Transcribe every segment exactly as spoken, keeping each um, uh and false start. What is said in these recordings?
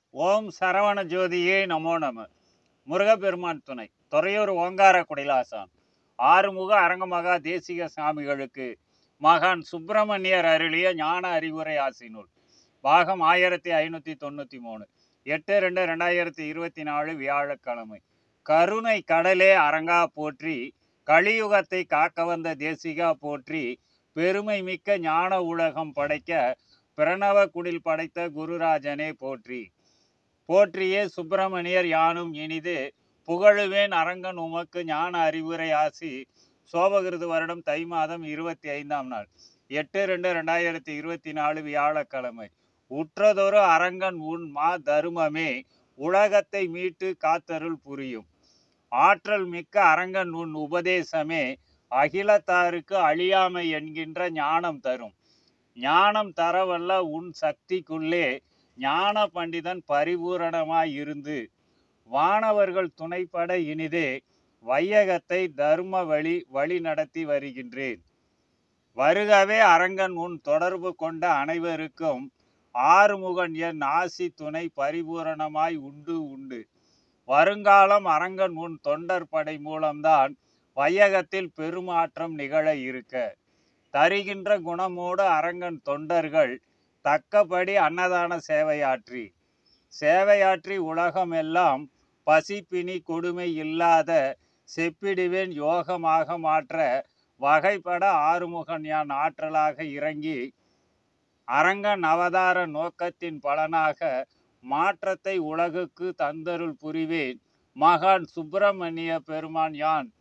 ஓம் சரவண ஜோதியே நமோ நம. முருகப்பெருமான் துணை. துறையூர் ஓங்கார குடிலாசான் ஆறுமுக அரங்கமகா தேசிக சாமிகளுக்கு மகான் சுப்பிரமணியர் அருளிய ஞான அறிவுரை ஆசினூல் பாகம் ஆயிரத்தி ஐநூற்றி தொண்ணூற்றி மூணு எட்டு ரெண்டு ரெண்டாயிரத்தி இருபத்தி நாலு வியாழக்கிழமை. கருணை கடலே அரங்கா போற்றி, கலியுகத்தை காக்க வந்த தேசிகா போற்றி, பெருமை மிக்க ஞான உலகம் படைக்க பிரணவ குடில் படைத்த குருராஜனே போற்றி. போற்றியே சுப்பிரமணியர் யானும் இனிது புகழுவேன் அரங்கன் உமக்கு ஞான அறிவுரை ஆசி. சோபகிருது வருடம் தை மாதம் இருபத்தி ஐந்தாம் நாள் எட்டு ரெண்டு ரெண்டாயிரத்தி இருபத்தி நாலு வியாழக்கிழமை. உற்றதொரு அரங்கன் உன் மா தருமமே, உலகத்தை மீட்டு காத்தருள் புரியும். ஆற்றல் மிக்க அரங்கன் உன் உபதேசமே, அகிலத்தாருக்கு அழியாமை என்கின்ற ஞானம் தரும். ஞானம் தரவல்ல உன் சக்திக்குள்ளே ஞான பண்டிதன் பரிபூரணமாய் இருந்து வானவர்கள் துணைப்பட இனிதே வையகத்தை தர்ம வழி வழி நடத்தி வருகின்றேன். வருகவே அரங்கன் உன் தொடர்பு கொண்ட அனைவருக்கும் ஆறுமுகன் என் ஆசி துணை பரிபூரணமாய் உண்டு உண்டு. வருங்காலம் அரங்கன் உன் தொண்டர் படை மூலம்தான் வையகத்தில் பெருமாற்றம் நிகழ இருக்க. தருகின்ற குணமோடு அரங்கன் தொண்டர்கள் தக்கபடி அன்னதான சேவையாற்றி சேவையாற்றி உலகமெல்லாம் பசிப்பினி கொடுமை இல்லாத செப்பிடுவேன் யோகமாக மாற்ற வகைப்பட ஆறுமுகன் யான் ஆற்றலாக இறங்கி அரங்கன் அவதார நோக்கத்தின் பலனாக மாற்றத்தை உலகுக்கு தந்தருள் புரிவேன். மகான் சுப்பிரமணிய பெருமான் யான்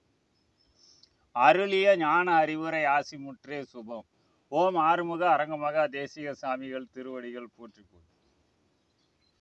அருளிய ஞான அறிவுரை ஆசி முற்றே சுபம். ஓம் ஆறுமுக அரங்கமகா தேசிக சாமிகள் திருவடிகள் போற்றி போற்றி.